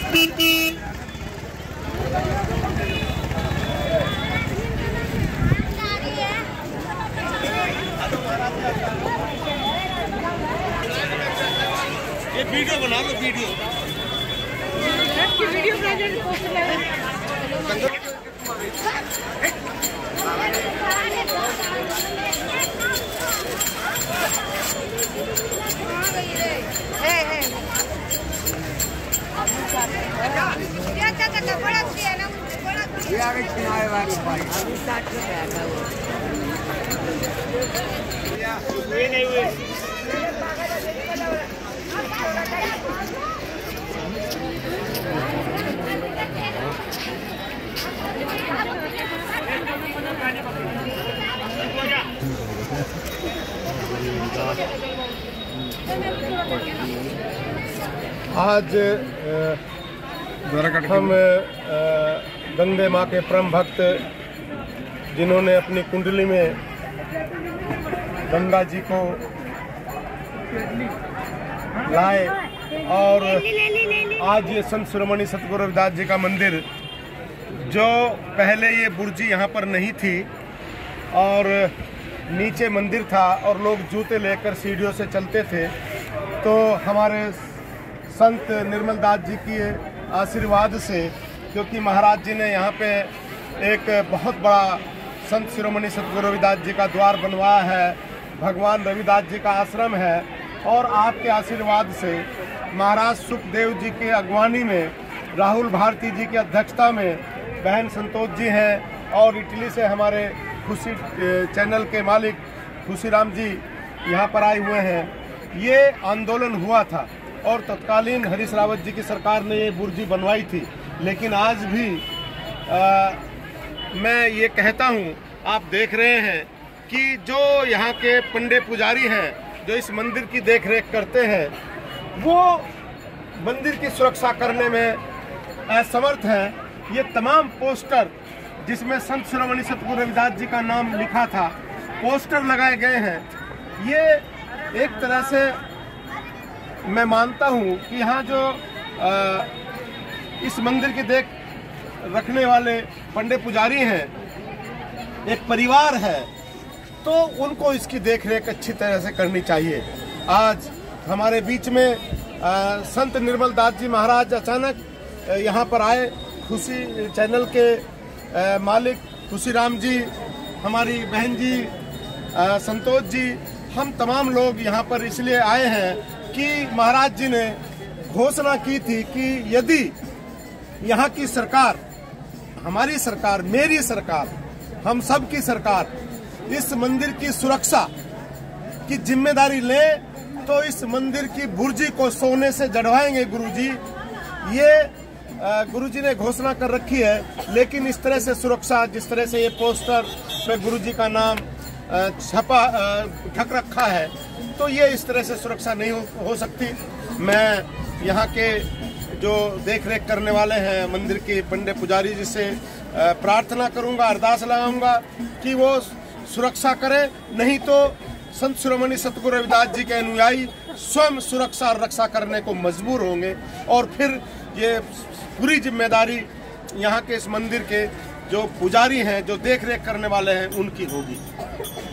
ये वीडियो बना लो, वीडियो आज हम गंगे माँ के परम भक्त जिन्होंने अपनी कुंडली में गंगा जी को लाए और आज ये संत शिरोमणि सतगुरु रविदास जी का मंदिर, जो पहले ये बुर्जी यहाँ पर नहीं थी और नीचे मंदिर था और लोग जूते लेकर सीढ़ियों से चलते थे, तो हमारे संत निर्मल दास जी की आशीर्वाद से, क्योंकि महाराज जी ने यहाँ पे एक बहुत बड़ा संत शिरोमणि सतगुरु रविदास जी का द्वार बनवाया है, भगवान रविदास जी का आश्रम है, और आपके आशीर्वाद से महाराज सुखदेव जी के अगवानी में, राहुल भारती जी की अध्यक्षता में बहन संतोष जी हैं, और इटली से हमारे खुशी चैनल के मालिक खुशीराम जी यहाँ पर आए हुए हैं। ये आंदोलन हुआ था और तत्कालीन हरीश रावत जी की सरकार ने ये बुर्जी बनवाई थी, लेकिन आज भी मैं ये कहता हूँ, आप देख रहे हैं कि जो यहाँ के पंडे पुजारी हैं, जो इस मंदिर की देखरेख करते हैं, वो मंदिर की सुरक्षा करने में असमर्थ हैं। ये तमाम पोस्टर जिसमें संत शिरोमणि सतगुरु रविदास जी का नाम लिखा था, पोस्टर लगाए गए हैं। ये एक तरह से मैं मानता हूँ कि यहाँ जो इस मंदिर की देख रखने वाले पंडे पुजारी हैं, एक परिवार है, तो उनको इसकी देखरेख अच्छी तरह से करनी चाहिए। आज हमारे बीच में संत निर्मल दास जी महाराज अचानक यहाँ पर आए। खुशी चैनल के मालिक खुशीराम जी, हमारी बहन जी संतोष जी, हम तमाम लोग यहाँ पर इसलिए आए हैं कि महाराज जी ने घोषणा की थी कि यदि यहाँ की सरकार, हमारी सरकार, मेरी सरकार, हम सब की सरकार इस मंदिर की सुरक्षा की जिम्मेदारी ले, तो इस मंदिर की बुर्जी को सोने से जड़वाएंगे गुरुजी। ये गुरुजी ने घोषणा कर रखी है, लेकिन इस तरह से सुरक्षा, जिस तरह से ये पोस्टर पे गुरुजी का नाम छपा ढक रखा है, तो ये इस तरह से सुरक्षा नहीं हो सकती। मैं यहाँ के जो देखरेख करने वाले हैं मंदिर के पंडे पुजारी जी से प्रार्थना करूँगा, अरदास लगाऊंगा कि वो सुरक्षा करें, नहीं तो संत शिरोमणि सतगुरु रविदास जी के अनुयायी स्वयं सुरक्षा और रक्षा करने को मजबूर होंगे, और फिर ये पूरी जिम्मेदारी यहाँ के इस मंदिर के जो पुजारी हैं, जो देखरेख करने वाले हैं, उनकी होगी।